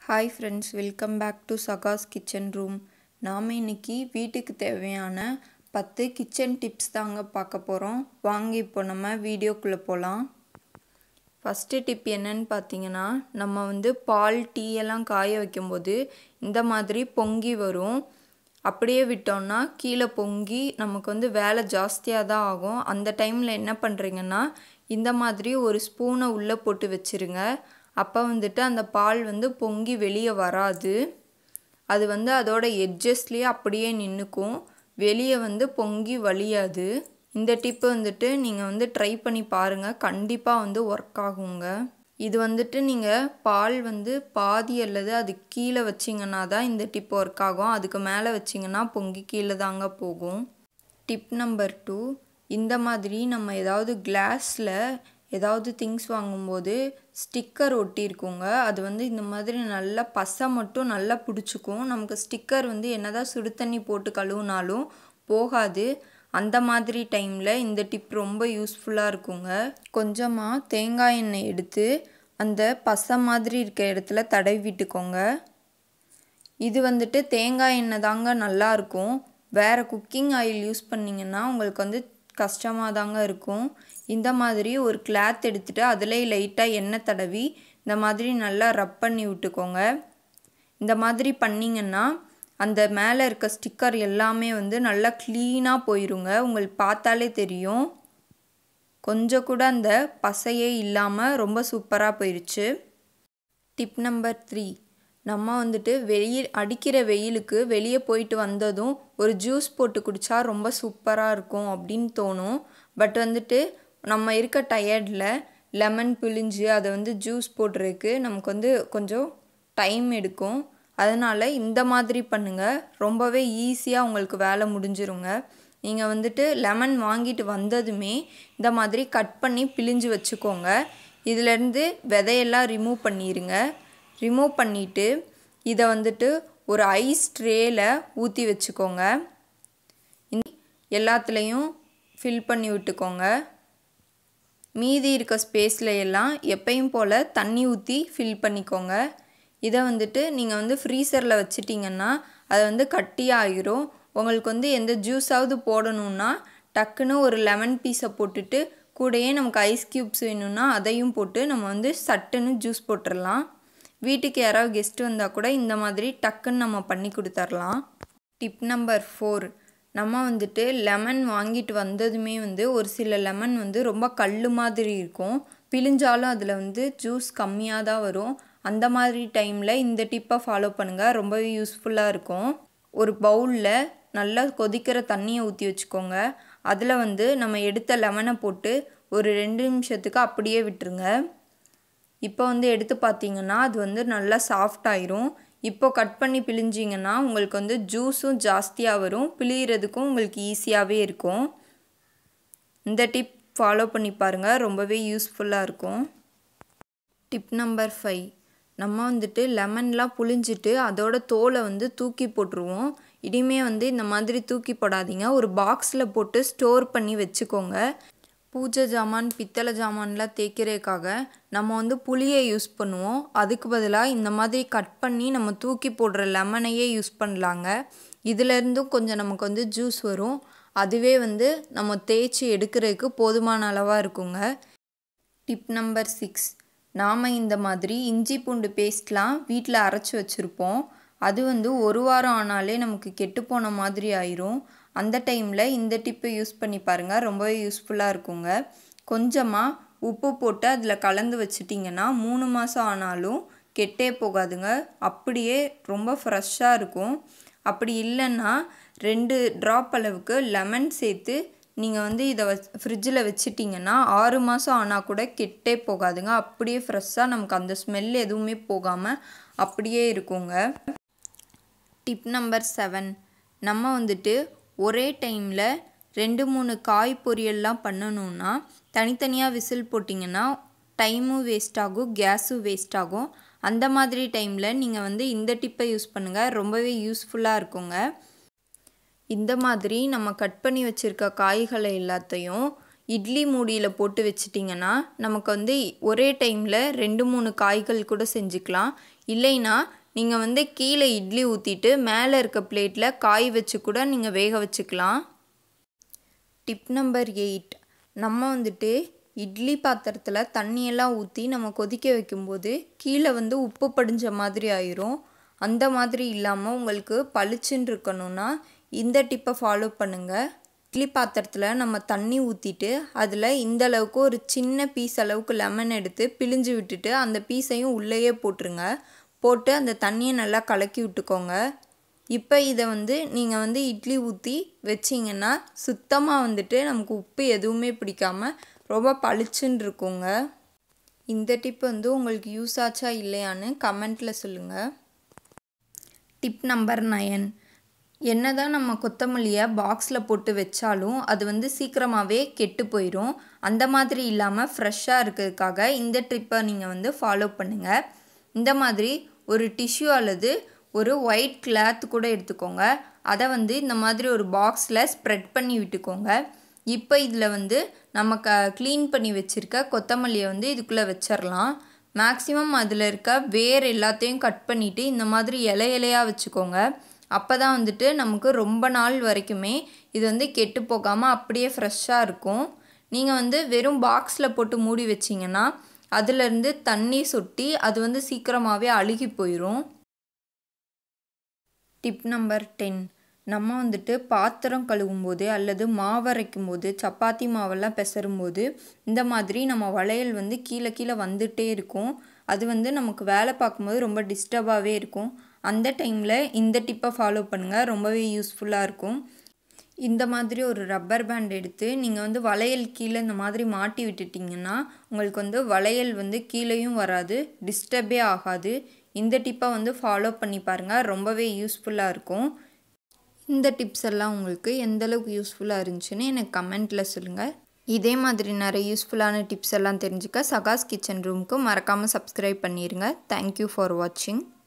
Hi friends, welcome back to Saga's kitchen room. நாம இன்னைக்கு வீட்டுக்கு தேவையான 10 கிச்சன் டிப்ஸ் தாங்க பார்க்க போறோம். வாங்க இப்போ நம்ம வீடியோக்குள்ள போலாம். ஃபர்ஸ்ட் டிப் என்னன்னு பாத்தீங்கன்னா, நம்ம பால் டீ எல்லாம் காய வைக்கும்போது இந்த மாதிரி பொங்கி வரும். அப்படியே விட்டோம்னா கீழ பொங்கி நமக்கு வேலை ஜாஸ்தியா தான் ஆகும். அந்த டைம்ல என்ன பண்றீங்கன்னா, இந்த மாதிரி ஒரு ஸ்பூனை உள்ள போட்டு வச்சிருங்க. அப்போ அந்த பால் பொங்கி வெளியே வராது. அது அதோட எட்ஜஸ்லேயே அப்படியே நின்றுக்கும். வெளியே பொங்கி வழியாது. இந்த டிப்பு நீங்கள் ட்ரை பண்ணி பாருங்கள். கண்டிப்பாக ஒர்க் ஆகுங்க. இது நீங்கள் பால் பாதி அல்லது அது கீழே வச்சிங்கன்னா தான் இந்த டிப் ஒர்க் ஆகும். அதுக்கு மேலே வச்சிங்கன்னா பொங்கி கீழே தாங்க போகும். டிப் நம்பர் 2, இந்த மாதிரி நம்ம ஏதாவது கிளாஸில் ஏதாவது திங்ஸ் வாங்கும்போது ஸ்டிக்கர் ஒட்டியிருக்குங்க. அது இந்த மாதிரி நல்லா பசை மட்டும் நல்லா பிடிச்சிக்கும். நமக்கு ஸ்டிக்கர் என்னதான் சுடு தண்ணி போட்டு கழுவுனாலும் போகாது. அந்த மாதிரி டைமில் இந்த டிப் ரொம்ப யூஸ்ஃபுல்லாக இருக்குங்க. கொஞ்சமாக தேங்காய் எண்ணெய் எடுத்து அந்த பசை மாதிரி இருக்க இடத்துல தடவி விட்டுக்கோங்க. இது தேங்காய் எண்ணெய் தாங்க நல்லாயிருக்கும். வேறு குக்கிங் ஆயில் யூஸ் பண்ணிங்கன்னா உங்களுக்கு கஷ்டமாக தாங்க இருக்கும். இந்த மாதிரி ஒரு கிளாத் எடுத்துகிட்டு அதில் லைட்டாக எண்ணெய் தடவி இந்த மாதிரி நல்லா ரப் பண்ணி விட்டுக்கோங்க. இந்த மாதிரி பண்ணிங்கன்னா அந்த மேலே இருக்க ஸ்டிக்கர் எல்லாமே நல்லா க்ளீனாக போயிருங்க. உங்களுக்கு பார்த்தாலே தெரியும். கொஞ்சம் கூட அந்த பசையே இல்லாமல் ரொம்ப சூப்பராக போயிடுச்சு. டிப் நம்பர் 3, நம்ம அடிக்கிற வெயிலுக்கு வெளியே போயிட்டு வந்ததும் ஒரு ஜூஸ் போட்டு குடித்தா ரொம்ப சூப்பராக இருக்கும் அப்படின்னு தோணும். பட் நம்ம இருக்க டயர்டில் லெமன் பிழிஞ்சு அதை ஜூஸ் போடுறதுக்கு நமக்கு கொஞ்சம் டைம் எடுக்கும். அதனால் இந்த மாதிரி பண்ணுங்கள். ரொம்பவே ஈஸியாக உங்களுக்கு வேலை முடிஞ்சிருங்க. நீங்கள் லெமன் வாங்கிட்டு வந்ததுமே இந்த மாதிரி கட் பண்ணி பிழிஞ்சு வச்சுக்கோங்க. இதிலேருந்து விதையெல்லாம் ரிமூவ் பண்ணிடுங்க. ரிமூவ் பண்ணிவிட்டு இதை ஒரு ஐஸ் ட்ரேயில் ஊற்றி வச்சுக்கோங்க. எல்லாத்துலேயும் ஃபில் பண்ணி விட்டுக்கோங்க. மீதி இருக்க ஸ்பேஸில் எல்லாம் எப்பயும் போல் தண்ணி ஊற்றி ஃபில் பண்ணிக்கோங்க. இதை நீங்கள் ஃப்ரீசரில் வச்சிட்டிங்கன்னா அது கட்டியாகிரும். உங்களுக்கு எந்த ஜூஸாவது போடணுன்னா டக்குன்னு ஒரு லெமன் பீஸை போட்டுட்டு கூடயே நமக்கு ஐஸ் க்யூப்ஸ் வேணும்னா அதையும் போட்டு நம்ம சட்டுன்னு ஜூஸ் போட்டுடலாம். வீட்டுக்கு யாராவது கெஸ்ட் வந்தால் கூட இந்த மாதிரி டக்குன்னு நம்ம பண்ணி கொடுத்துர்லாம். டிப் நம்பர் 4, நம்ம லெமன் வாங்கிட்டு வந்ததுமே ஒரு சில லெமன் ரொம்ப கல் மாதிரி இருக்கும். பிழிஞ்சாலும் அதில் ஜூஸ் கம்மியாக தான் வரும். அந்த மாதிரி டைமில் இந்த டிப்பை ஃபாலோ பண்ணுங்கள். ரொம்பவே யூஸ்ஃபுல்லாக இருக்கும். ஒரு பவுலில் நல்லா கொதிக்கிற தண்ணியை ஊற்றி வச்சுக்கோங்க. அதில் நம்ம எடுத்த லெமனை போட்டு ஒரு 2 நிமிஷத்துக்கு அப்படியே விட்டுருங்க. இப்போ எடுத்து பார்த்தீங்கன்னா அது நல்லா சாஃப்ட் ஆயிரும். இப்போ கட் பண்ணி பிழிஞ்சிங்கன்னா உங்களுக்கு ஜூஸும் ஜாஸ்தியாக வரும். பிழியறதுக்கும் உங்களுக்கு ஈஸியாகவே இருக்கும். இந்த டிப் ஃபாலோ பண்ணி பாருங்கள். ரொம்பவே யூஸ்ஃபுல்லாக இருக்கும். டிப் நம்பர் 5, நம்ம லெமன்லாம் புழிஞ்சிட்டு அதோட தோலை தூக்கி போட்டுருவோம். இனிமே இந்த மாதிரி தூக்கி போடாதீங்க. ஒரு பாக்ஸில் போட்டு ஸ்டோர் பண்ணி வச்சுக்கோங்க. பூஜை ஜாமான் பித்தளை ஜாமான்லாம் தேய்க்கிறதுக்காக நம்ம புளியை யூஸ் பண்ணுவோம். அதுக்கு பதிலாக இந்த மாதிரி கட் பண்ணி நம்ம தூக்கி போடுற லெமனையே யூஸ் பண்ணலாங்க. இதிலேருந்தும் கொஞ்சம் நமக்கு ஜூஸ் வரும். அதுவே நம்ம தேய்ச்சி எடுக்கிறதுக்கு போதுமான அளவாக இருக்குங்க. டிப் நம்பர் 6, நாம் இந்த மாதிரி இஞ்சி பூண்டு பேஸ்ட்லாம் வீட்டில் அரைச்சி வச்சுருப்போம். அது ஒரு வாரம் ஆனாலே நமக்கு கெட்டுப்போன மாதிரி ஆயிரும். அந்த டைமில் இந்த டிப்பை யூஸ் பண்ணி பாருங்கள். ரொம்பவே யூஸ்ஃபுல்லாக இருக்குங்க. கொஞ்சமாக உப்பு போட்டு அதில் கலந்து வச்சிட்டிங்கன்னா 3 மாதம் ஆனாலும் கெட்டே போகாதுங்க. அப்படியே ரொம்ப ஃப்ரெஷ்ஷாக இருக்கும். அப்படி இல்லைன்னா 2 ட்ராப் அளவுக்கு லெமன் சேர்த்து நீங்கள் இதை ஃப்ரிட்ஜில் வச்சிட்டிங்கன்னா 6 மாதம் ஆனால் கூட கெட்டே போகாதுங்க. அப்படியே ஃப்ரெஷ்ஷாக நமக்கு அந்த ஸ்மெல் எதுவுமே போகாமல் அப்படியே இருக்குங்க. டிப் நம்பர் 7, நம்ம ஒரே டைமில் 2-3 காய் பொரியல்லாம் பண்ணணுன்னா தனித்தனியாக விசில் போட்டிங்கன்னா டைமும் வேஸ்ட் ஆகும், கேஸும் வேஸ்ட் ஆகும். அந்த மாதிரி டைமில் நீங்கள் இந்த டிப்பை யூஸ் பண்ணுங்கள். ரொம்பவே யூஸ்ஃபுல்லாக இருக்குங்க. இந்த மாதிரி நம்ம கட் பண்ணி வச்சுருக்க காய்களை எல்லாத்தையும் இட்லி மூடியில் போட்டு வச்சிட்டிங்கன்னா நமக்கு ஒரே டைமில் 2-3 காய்கள் கூட செஞ்சுக்கலாம். இல்லைன்னா நீங்கள் வந்து கீழே இட்லி ஊற்றிட்டு மேலே இருக்க பிளேட்டில் காய் வச்சு கூட நீங்கள் வேக வச்சுக்கலாம். டிப் நம்பர் 8, நம்ம வந்துட்டு இட்லி பாத்திரத்தில் தண்ணியெல்லாம் ஊற்றி நம்ம கொதிக்க வைக்கும்போது கீழே வந்து உப்பு படிஞ்ச மாதிரி ஆயிரும். அந்த மாதிரி இல்லாமல் உங்களுக்கு பளிச்சுன்னு இருக்கணும்னா இந்த டிப்பை ஃபாலோ பண்ணுங்கள். இட்லி பாத்திரத்தில் நம்ம தண்ணி ஊற்றிட்டு அதில் இந்த அளவுக்கு ஒரு சின்ன பீஸ் அளவுக்கு லெமன் எடுத்து பிழிஞ்சு விட்டுட்டு அந்த பீஸையும் உள்ளேயே போட்டுருங்க. போட்டு அந்த தண்ணியை நல்லா கலக்கி விட்டுக்கோங்க. இப்போ இதை வந்து நீங்கள் வந்து இட்லி ஊற்றி வச்சிங்கன்னா சுத்தமாக வந்துட்டு நமக்கு உப்பு எதுவுமே பிடிக்காமல் ரொம்ப பளிச்சுன்னு இருக்குங்க. இந்த டிப் வந்து உங்களுக்கு யூஸ் ஆச்சா இல்லையான்னு கமெண்ட்டில் சொல்லுங்கள். டிப் நம்பர் 9, என்னதான் நம்ம கொத்தமல்லியை பாக்ஸில் போட்டு வச்சாலும் அது வந்து சீக்கிரமாகவே கெட்டு போயிடும். அந்த மாதிரி இல்லாமல் ஃப்ரெஷ்ஷாக இருக்கிறதுக்காக இந்த ட்ரிப்பை நீங்கள் வந்து ஃபாலோ பண்ணுங்கள். இந்த மாதிரி ஒரு டிஷ்யூ அல்லது ஒரு ஒயிட் கிளாத் கூட எடுத்துக்கோங்க. அதை வந்து இந்த மாதிரி ஒரு பாக்ஸில் ஸ்ப்ரெட் பண்ணி விட்டுக்கோங்க. இப்போ இதில் வந்து நம்ம க்ளீன் பண்ணி வச்சுருக்க கொத்தமல்லியை வந்து இதுக்குள்ளே வச்சிடலாம். மேக்ஸிமம் அதில் இருக்க வேர் எல்லாத்தையும் கட் பண்ணிவிட்டு இந்த மாதிரி இலையாக வச்சுக்கோங்க. அப்போ தான் வந்துட்டு நமக்கு ரொம்ப நாள் வரைக்குமே இது வந்து கெட்டு போகாமல் அப்படியே ஃப்ரெஷ்ஷாக இருக்கும். நீங்கள் வந்து வெறும் பாக்ஸில் போட்டு மூடி வச்சிங்கன்னா அதிலேருந்து தண்ணி சொட்டி அது வந்து சீக்கிரமாகவே அழுகி போயிடும். டிப் நம்பர் 10, நம்ம வந்துட்டு பாத்திரம் கழுவும் போது அல்லது மாவரைக்கும் போது சப்பாத்தி மாவெல்லாம் பிசறும்போது இந்த மாதிரி நம்ம வளையல் வந்து கீழே கீழே வந்துகிட்டே இருக்கும். அது வந்து நமக்கு வேலை பார்க்கும்போது ரொம்ப டிஸ்டர்பாகவே இருக்கும். அந்த டைமில் இந்த டிப்பை ஃபாலோ பண்ணுங்கள், ரொம்பவே யூஸ்ஃபுல்லாக இருக்கும். இந்த மாதிரி ஒரு ரப்பர் பேண்ட் எடுத்து நீங்கள் வந்து வளையல் கீழே இந்த மாதிரி மாட்டி விட்டுட்டிங்கன்னா உங்களுக்கு வந்து வளையல் வந்து கீழேயும் வராது, டிஸ்டர்பே ஆகாது. இந்த டிப்பை வந்து ஃபாலோ பண்ணி பாருங்கள், ரொம்பவே யூஸ்ஃபுல்லாக இருக்கும். இந்த டிப்ஸ் எல்லாம் உங்களுக்கு எந்தளவுக்கு யூஸ்ஃபுல்லாக இருந்துச்சுன்னு எனக்கு கமெண்ட்டில் சொல்லுங்கள். இதே மாதிரி நிறைய யூஸ்ஃபுல்லான டிப்ஸ் எல்லாம் தெரிஞ்சுக்க சகாஸ் கிச்சன் ரூமுக்கு மறக்காமல் சப்ஸ்கிரைப் பண்ணிடுங்க. தேங்க்யூ ஃபார் வாட்சிங்.